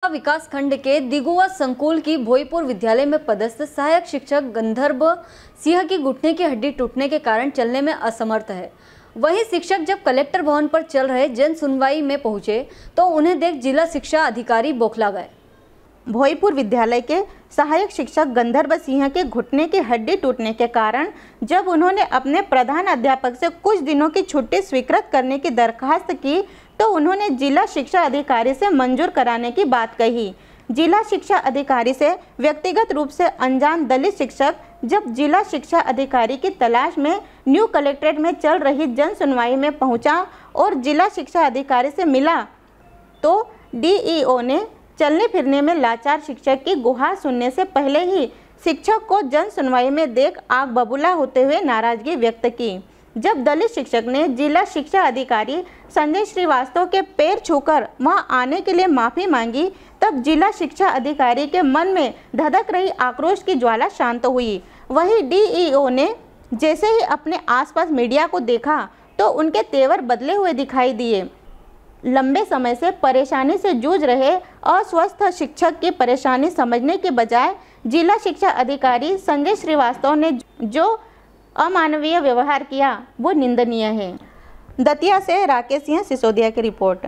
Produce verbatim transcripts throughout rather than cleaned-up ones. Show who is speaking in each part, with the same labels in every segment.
Speaker 1: विकास खंड के दिगुआ संकुल की भोईपुर विद्यालय में पदस्थ सहायक शिक्षक गंधर्व सिंह की घुटने की हड्डी टूटने के कारण चलने में असमर्थ है। वहीं शिक्षक जब कलेक्टर भवन पर चल रहे जन सुनवाई में पहुंचे तो उन्हें देख जिला शिक्षा अधिकारी बौखला गए।
Speaker 2: भोईपुर विद्यालय के सहायक शिक्षक गंधर्व सिंह के घुटने की हड्डी टूटने के कारण जब उन्होंने अपने प्रधान अध्यापक से कुछ दिनों की छुट्टी स्वीकृत करने की दरखास्त की तो उन्होंने जिला शिक्षा अधिकारी से मंजूर कराने की बात कही। जिला शिक्षा अधिकारी से व्यक्तिगत रूप से अनजान दलित शिक्षक जब जिला शिक्षा अधिकारी की तलाश में न्यू कलेक्ट्रेट में चल रही जन सुनवाई में पहुंचा और जिला शिक्षा अधिकारी से मिला तो डीईओ ने चलने फिरने में लाचार शिक्षक की गुहार सुनने से पहले ही शिक्षक को जन सुनवाई में देख आग बबूला होते हुए नाराजगी व्यक्त की। जब दलित शिक्षक ने जिला शिक्षा अधिकारी संजय श्रीवास्तव के पैर छूकर वहां आने के लिए माफ़ी मांगी तब जिला शिक्षा अधिकारी के मन में धधक रही आक्रोश की ज्वाला शांत हुई। वहीं डीईओ ने जैसे ही अपने आसपास मीडिया को देखा तो उनके तेवर बदले हुए दिखाई दिए। लंबे समय से परेशानी से जूझ रहे अस्वस्थ शिक्षक की परेशानी समझने के बजाय जिला शिक्षा अधिकारी संजय श्रीवास्तव ने जो अमानवीय व्यवहार किया वो निंदनीय है। दतिया से राकेश सिंह सिसोदिया की रिपोर्ट।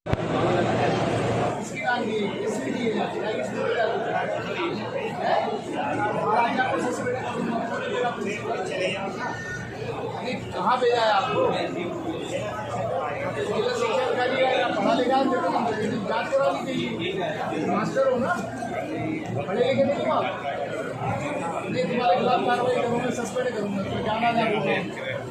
Speaker 3: कहाँ भेजा है आपको? पढ़ा लिखा जांच करवानी चाहिए। मास्टर हो ना, पढ़े लिखे नहीं हो आप? ये तुम्हारे खिलाफ कार्रवाई करूँगा, सस्पेंड करूँगा। तो क्या नाम है आपका?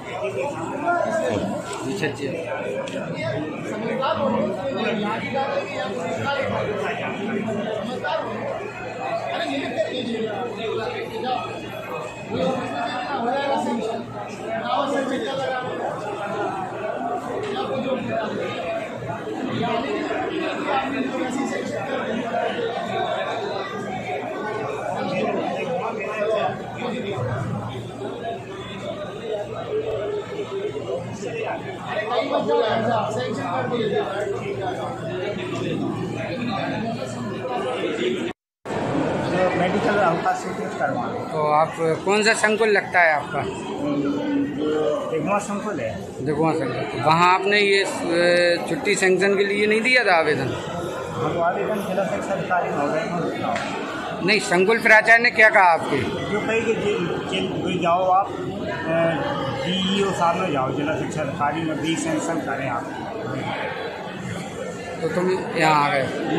Speaker 3: समझदार हो यहाँ की बात है कि यहाँ समझदार हो। अरे मिल कर लीजिए हो जाएगा सही। गाँव से चिट्ठा लगा
Speaker 4: मेडिकल अवकाश करवा।
Speaker 5: तो आप कौन सा संकुल लगता है आपका?
Speaker 4: दिगुआ संकुल है।
Speaker 5: दिगुआ संकुल। वहाँ आपने ये छुट्टी सैंक्शन के लिए नहीं दिया था आवेदन?
Speaker 4: हम आवेदन जिला शिक्षा अधिकारी हो गए।
Speaker 5: नहीं, संकुल प्राचार्य ने क्या कहा आपके?
Speaker 4: जो कही कि जाओ आप डीईओ साहब में जाओ, जिला शिक्षा अधिकारी में भी सैंक्शन करें आप।
Speaker 5: तो तुम यहाँ आ गए?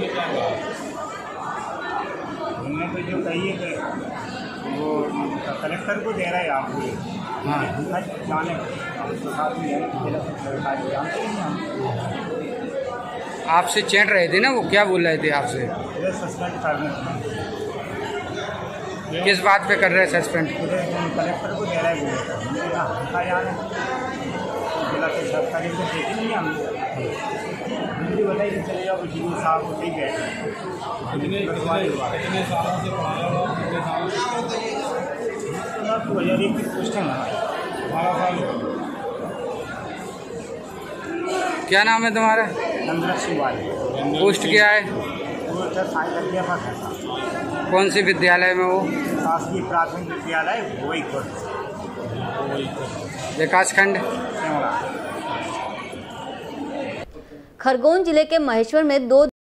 Speaker 4: हमने तो जो कही है कि वो कलेक्टर को दे रहा है आपको। हाँ, जाने साथ में जिला शिक्षा अधिकारी जानते हैं।
Speaker 5: आपसे चैट रहे थे ना, वो क्या बोल रहे थे आपसे?
Speaker 4: सस्पेंड करने।
Speaker 5: किस बात पे कर रहे हैं सस्पेंड?
Speaker 4: कलेक्टर को दे रहा है जिला शिक्षा अधिकारी को देखी नहीं हमने बताई कि चले जाओ जी साहब को ठीक है। कितने सालों से पढ़ा रहा हूँ? कितने सालों से? दो हज़ार एक की पोस्टिंग है, बारह साल।
Speaker 5: क्या नाम है तुम्हारा?
Speaker 4: नंदरक सिंह वाले।
Speaker 5: पोस्ट क्या है?
Speaker 4: पोस्ट है सहायक अध्यापक है।
Speaker 5: कौन से विद्यालय में वो?
Speaker 4: शासकीय प्राथमिक विद्यालय भोईपुर
Speaker 5: विकास खंड।
Speaker 1: खरगोन जिले के महेश्वर में दो